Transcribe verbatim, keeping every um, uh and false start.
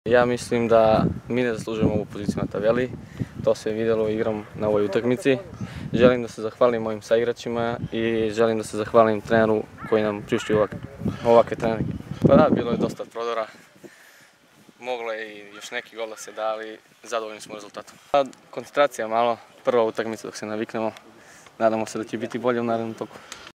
Ja mislim da mi ne zaslužujemo ovu poziciju na tabeli, to se vidjelo igrom na ovoj utakmici. Želim da se zahvalim mojim saigračima i želim da se zahvalim treneru koji nam priuštio ovakve treninge. Pa da, bilo je dosta prodora, moglo je i još neki gol da se da, ali zadovoljni smo rezultatom. Koncentracija malo, prva utakmica dok se naviknemo, nadamo se da će biti bolje u narednom toku.